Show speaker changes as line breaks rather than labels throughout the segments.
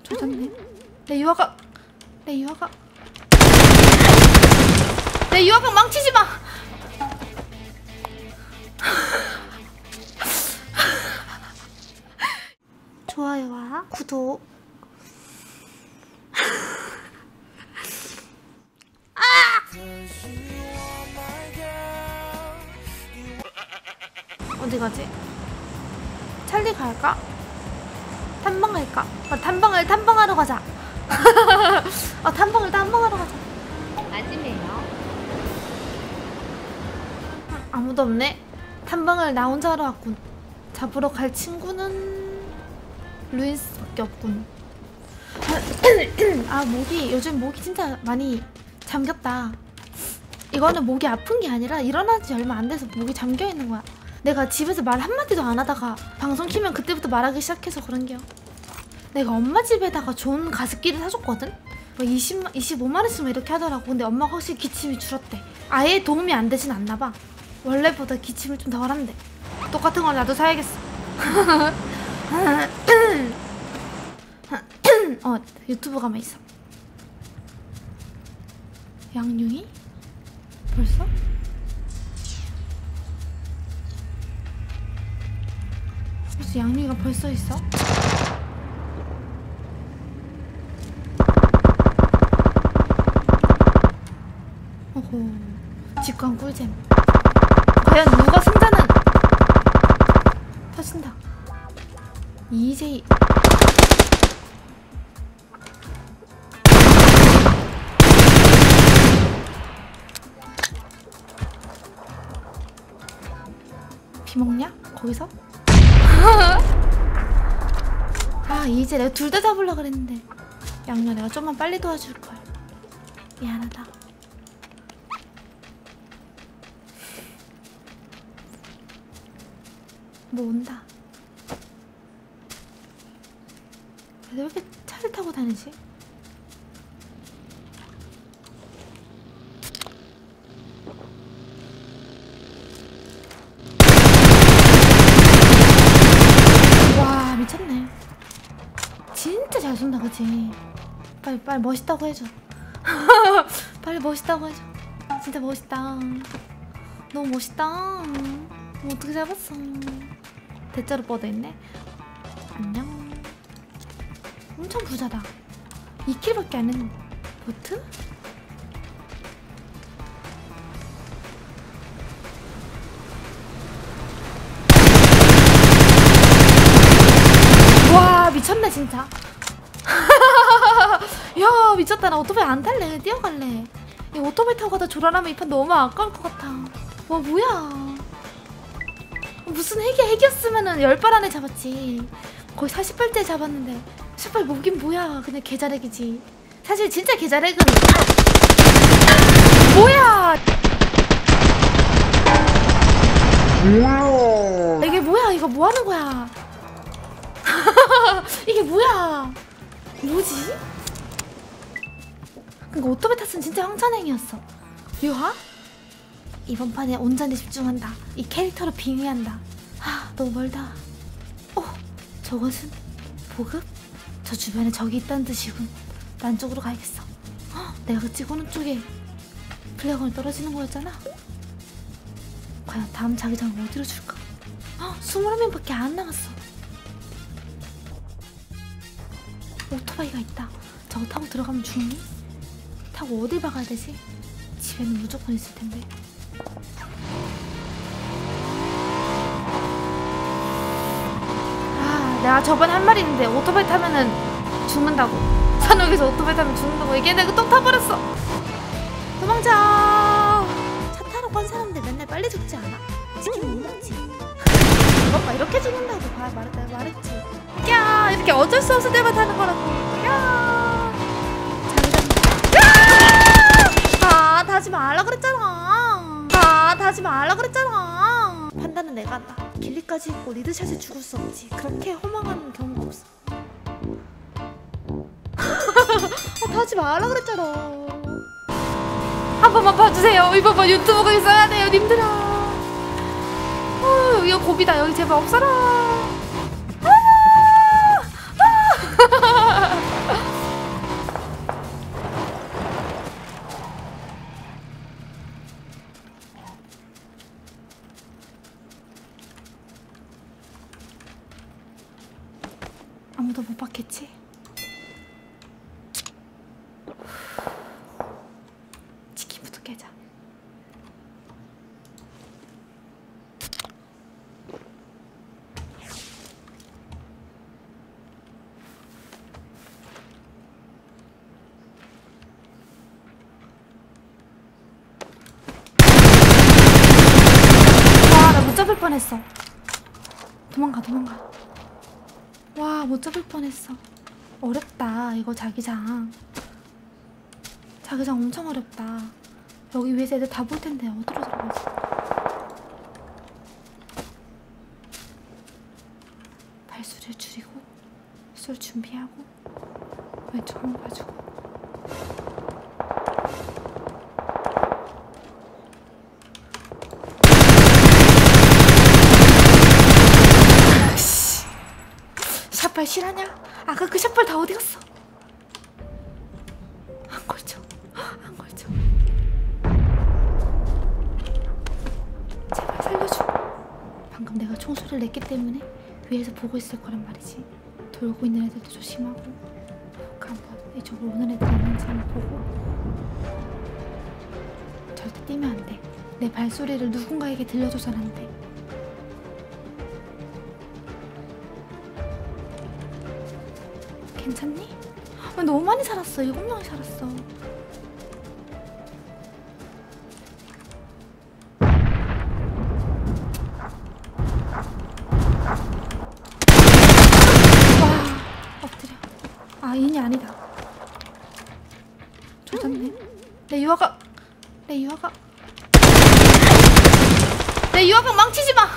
조졌네. 내 유화각 망치지 마. 좋아요와 구독. 어디 가지? 찰리 갈까? 탐방 갈까? 탐방하러 가자. 탐방하러 가자.
아침에요.
아무도 없네. 탐방을 나 혼자 하러 왔군. 잡으러 갈 친구는 루인스밖에 없군. 아, 요즘 목이 진짜 많이 잠겼다. 이거는 목이 아픈 게 아니라 일어난 지 얼마 안 돼서 목이 잠겨 있는 거야. 내가 집에서 말 한마디도 안 하다가 방송 키면 그때부터 말하기 시작해서 그런겨. 내가 엄마 집에다가 좋은 가습기를 사줬거든? 25만원씩 이렇게 하더라고. 근데 엄마가 확실히 기침이 줄었대. 아예 도움이 안 되진 않나봐. 원래보다 기침을 좀 덜 한대. 똑같은 걸 나도 사야겠어. 유튜브 가만 있어. 양용이? 벌써? 무슨 양용이가 벌써 있어? 오호, 직관 꿀잼. 과연 누가 승자는? 터진다. EJ. 비 먹냐? 거기서? 아, 이제 내가 둘 다 잡으려고 그랬는데. 양녀, 내가 좀만 빨리 도와줄걸. 미안하다. 뭐 온다. 왜 이렇게 차를 타고 다니지? 와, 미쳤네. 진짜 잘 쏜다, 그치? 빨리 멋있다고 해줘. 빨리 멋있다고 해줘. 진짜 멋있다. 너무 멋있다. 어떻게 잡았어? 대자로 뻗어있네. 안녕. 엄청 부자다. 2킬밖에 안 했는데. 보트? 와, 미쳤네 진짜. 야, 미쳤다. 나 오토바이 안 탈래. 뛰어갈래. 이 오토바이 타고 가다 조란하면 이 판 너무 아까울 것 같아. 와, 뭐야. 무슨 핵이었으면은 10발 안에 잡았지. 거의 40발째 잡았는데 10발 목인 뭐야. 그냥 개자렉이지. 사실 진짜 개자렉은 뭐야. 이게 뭐야. 이거 뭐하는 거야. 이게 뭐야. 뭐지? 그니까 오토바이 탔으면 진짜 황천행이었어. 유하? 이번 판에 온전히 집중한다. 이 캐릭터로 빙의한다. 아, 너무 멀다. 저것은 보급? 저 주변에 적이 있다는 뜻이군. 난 쪽으로 가야겠어. 내가 그 찍어놓은 쪽에 플래곤이 떨어지는 거였잖아. 과연 다음 자기장은 어디로 줄까? 21명밖에 안 남았어. 오토바이가 있다. 저거 타고 들어가면 죽니? 타고 어딜 박아야 되지? 집에는 무조건 있을 텐데. 내가 저번에 한 말이 있는데 오토바이 타면은 죽는다고. 산옥에서 오토바이 타면 죽는다고 얘기했는데 또 타버렸어. 도망쳐. 차 타러 간 사람들 맨날 빨리 죽지 않아? 치킨 못 먹지. 이것 봐, 이렇게 죽는다고. 말했지. 야, 이렇게 어쩔 수 없을 때만 타는 거라고. 야, 타지 말라 그랬잖아. 타지 말라 그랬잖아. 판단은 내가 한다. 길리까지 있고 리드샷에 죽을 수 없지. 그렇게 허망한 경우가 없어. 타지 말라 그랬잖아. 한 번만 봐주세요. 이번 번 유튜브가 있어야 돼요, 님들아. 여기 고비다. 여기 제발 없어라. 아무도 못 봤겠지? 치킨부터 깨자. 와, 나 못 잡을 뻔했어. 도망가. 와, 못 잡을 뻔했어. 어렵다 이거. 자기장 엄청 어렵다. 여기 위에서 애들 다 볼 텐데 어디로 들어가지? 발소리를 줄이고 쏠 준비하고 왼쪽으로 봐주고. 샷발 실하냐? 아까 그 샷발 다 어디 갔어? 안 걸쳐. 제발 살려줘. 방금 내가 총소리를 냈기 때문에 위에서 보고 있을 거란 말이지. 돌고 있는 애들도 조심하고 한번 이쪽으로 오는 애들 있는지 한번 보고. 절대 뛰면 안 돼. 내 발소리를 누군가에게 들려줘선 안 돼. 괜찮니? 너무 많이 살았어. 7명이 살았어. 와, 엎드려. 아, 인이 아니다. 조졌네. 내 유아각 망치지 마.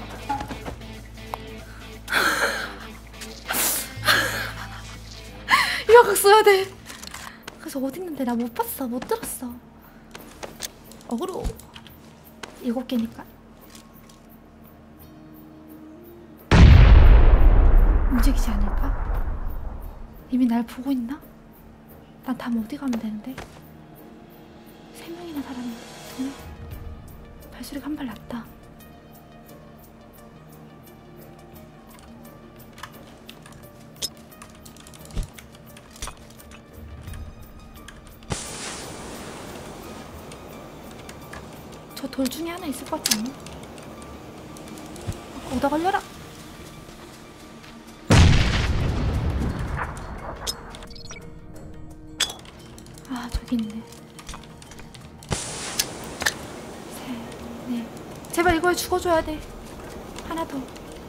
유아각 써야 돼. 그래서 어디 있는데 나 못 봤어. 못 들었어. 어그로 7개니까 움직이지 않을까? 이미 날 보고 있나? 난 다음 어디 가면 되는데? 3명이나 사람이 도네? 발소리가 한 발 났다. 저 돌 중에 하나 있을 것 같지 않나? 오다 걸려라! 아, 저기 있네. 셋, 넷. 제발 이거에 죽어줘야 돼. 하나 더.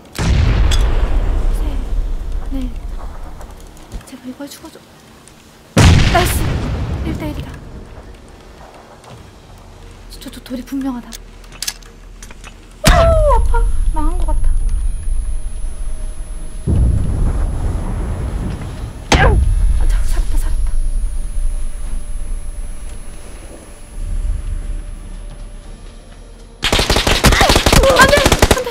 셋, 넷. 제발 이거에 죽어줘. 나이스! 1대1이다. 저 돌이 분명하다. 오, 아파. 망한 것 같아. 아, 살았다. 안 돼!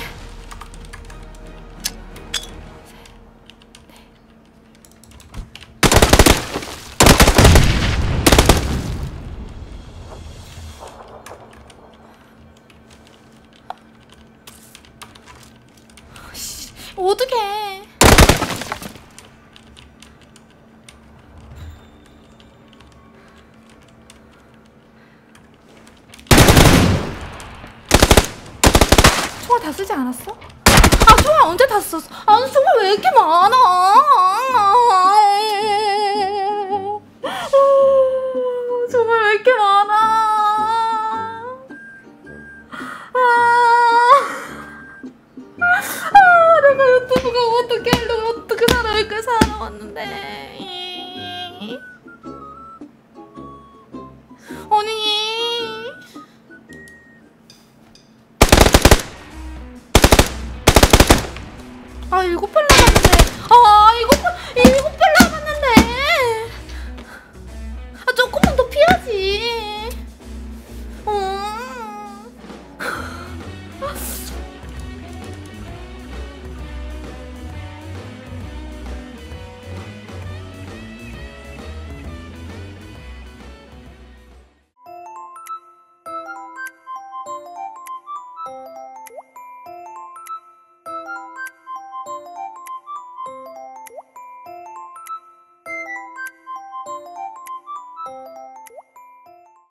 어떡해. 총알 다 쓰지 않았어? 아, 총알 언제 다 썼어? 아, 총알 왜 이렇게 많아? 총알 왜 이렇게 많아? 내가 유튜브가 어떻게 하려고 어떻게 살아왔는데.